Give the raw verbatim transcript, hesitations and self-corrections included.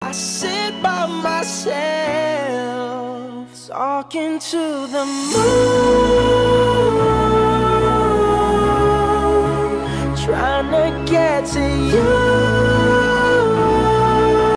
I sit by myself, talking to the moon, trying to get to you.